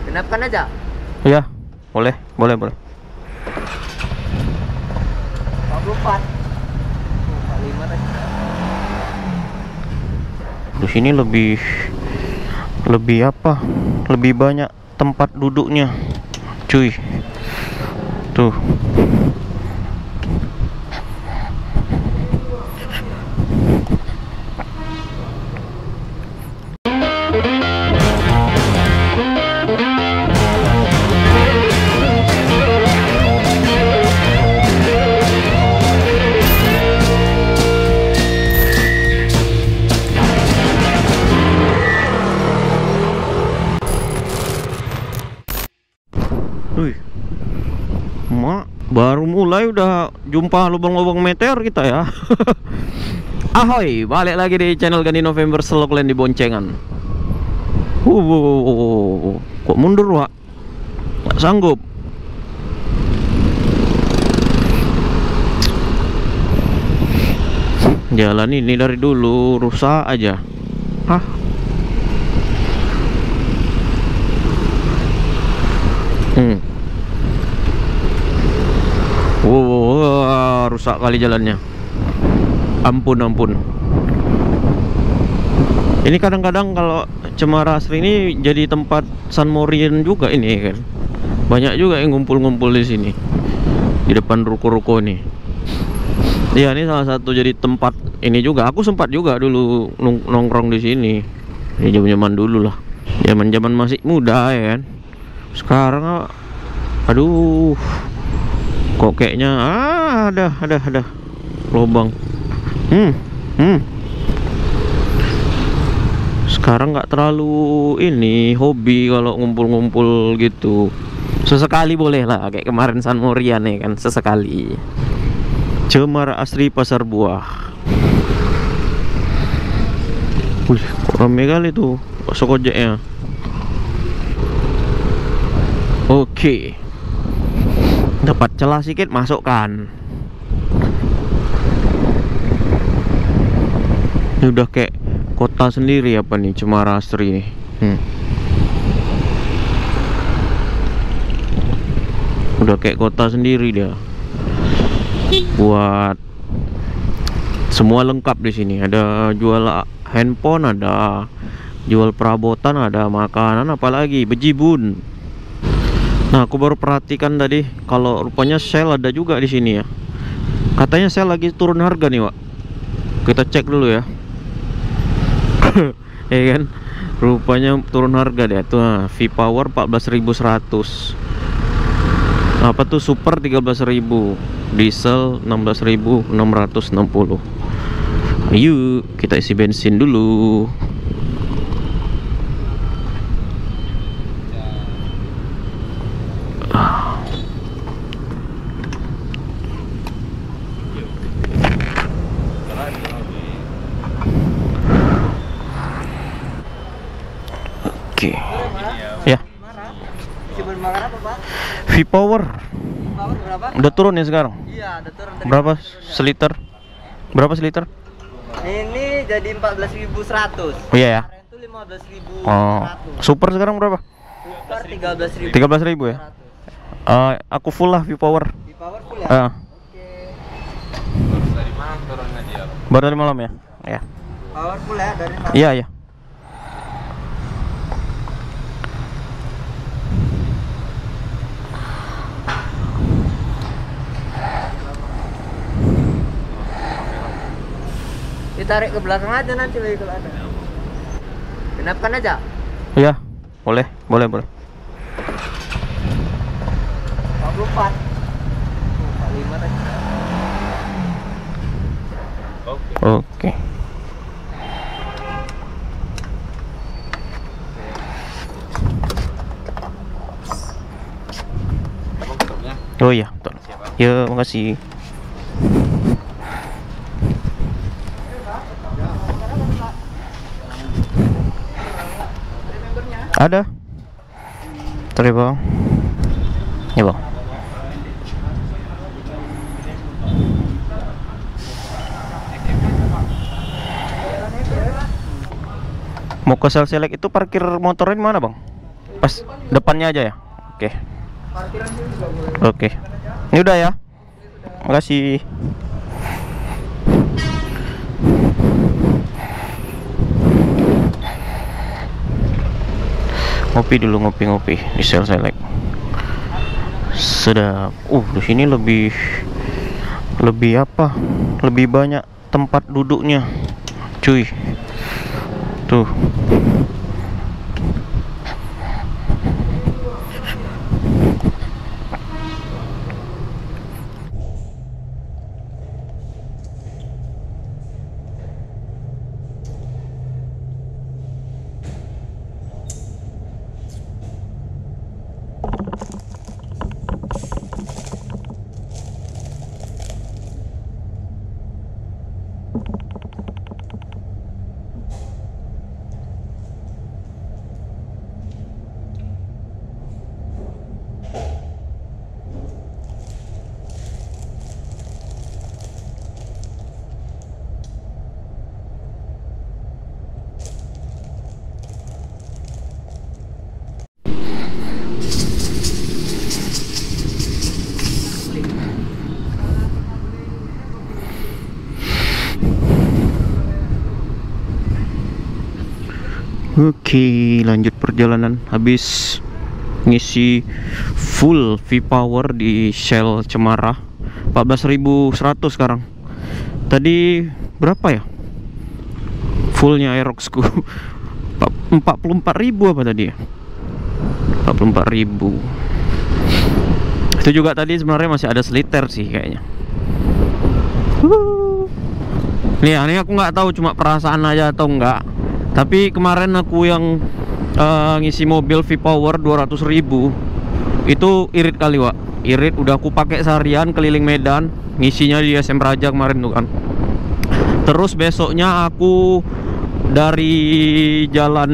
Genapkan aja. Iya, boleh, boleh, boleh. 44. 45 tadi. Di sini lebih apa? Lebih banyak tempat duduknya, cuy. Tuh. Wih, mak, baru mulai udah jumpa lubang-lubang meteor kita ya. Ahoy, balik lagi di channel Gani November Slogland di Boncengan. Kok mundur, Wak? Nggak sanggup. Jalan ini dari dulu rusak aja. Hah? Rusak kali jalannya. Ampun, ampun. Ini kadang-kadang kalau Cemara Asri ini jadi tempat San Morian juga ini kan. Banyak juga yang ngumpul-ngumpul di sini. Di depan ruko-ruko nih. Iya, ini salah satu jadi tempat ini juga. Aku sempat juga dulu nongkrong di sini. Ini zaman-zaman dulu lah. Zaman-zaman masih muda ya kan. Sekarang aduh, kok kayaknya ada lubang. Sekarang nggak terlalu ini hobi kalau ngumpul-ngumpul gitu. Sesekali boleh lah, kayak kemarin San Morian ya kan, sesekali. Cemara Asri Pasar Buah. Wih, kok rame kali tuh bakso kojeknya. Oke, dapat celah sedikit masukkan. Ini udah kayak kota sendiri apa nih Cemara Asri nih. Udah kayak kota sendiri dia. Buat semua lengkap di sini. Ada jual handphone, ada jual perabotan, ada makanan, apalagi bejibun. Nah, aku baru perhatikan tadi kalau rupanya sale ada juga di sini ya. Katanya sale lagi turun harga nih, Wak. Kita cek dulu ya. Ya kan? Rupanya turun harga deh. Tuh, V-Power 14.100. Apa tuh Super 13.000, diesel 16.660. Ayo, kita isi bensin dulu. Oke. Ya. V-Power. Udah turun ya sekarang? Iya, udah turun. Berapa seliter? Berapa seliter? Ini jadi 14.100. Oh iya ya. Kemarin itu 15.100. Oh. Super sekarang berapa? Super 13.000. 13.000 ya? Aku full lah V-Power. V-Power full ya? Oke. Dari mana turunnya dia? Baru dari malam ya? Ya. Power full ya dari mana? Iya, iya. Ditarik ke belakang aja nanti lagi kalau ada. Genapkan aja. Iya, boleh, boleh, boleh. 44. 45 tadi. Oke. Oh iya, betul. Ya, makasih. Ada. Sorry, Bang. Ya, Bang. Mau ke Sel Select itu parkir motornya di mana, Bang? Pas depannya aja ya. Oke. Parkiran sini juga boleh. Oke. Ini udah ya. Makasih. Ngopi dulu, ngopi di Shell Select. Sedap. Di sini lebih apa? Lebih banyak tempat duduknya. Cuy. Tuh. Oke, lanjut perjalanan. Habis ngisi full V-Power di Shell Cemara, 14.100 sekarang. Tadi berapa ya fullnya Aeroxku? 44.000 apa tadi ya? 44.000. Itu juga tadi sebenarnya masih ada seliter sih kayaknya. Nih, ini aku nggak tahu cuma perasaan aja atau enggak. Tapi kemarin aku yang ngisi mobil V-Power 200.000 itu irit kali, Wak. Irit, udah aku pakai seharian keliling Medan, ngisinya di SM Raja kemarin tuh kan. Terus besoknya aku dari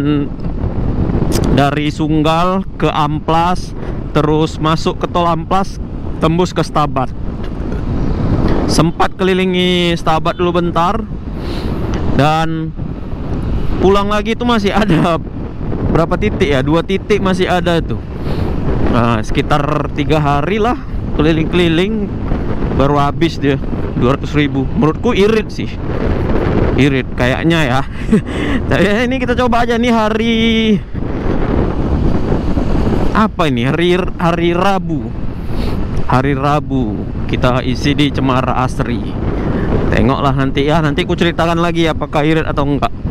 Sunggal ke Amplas, terus masuk ke tol Amplas, tembus ke Stabat. Sempat kelilingi Stabat dulu bentar, dan pulang lagi itu masih ada berapa titik ya, 2 titik masih ada tuh. Nah, sekitar 3 hari lah keliling-keliling baru habis dia 200.000. Menurutku irit sih, irit kayaknya ya. Tapi ini kita coba aja nih hari apa ini, hari Rabu. Hari Rabu kita isi di Cemara Asri. Tengoklah nanti ya, nanti ku ceritakan lagi apakah irit atau enggak.